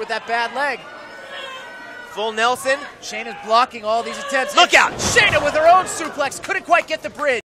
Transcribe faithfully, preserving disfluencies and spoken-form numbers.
with that bad leg. Full Nelson. Shayna's blocking all these attempts. Look out! Shayna with her own suplex. Couldn't quite get the bridge.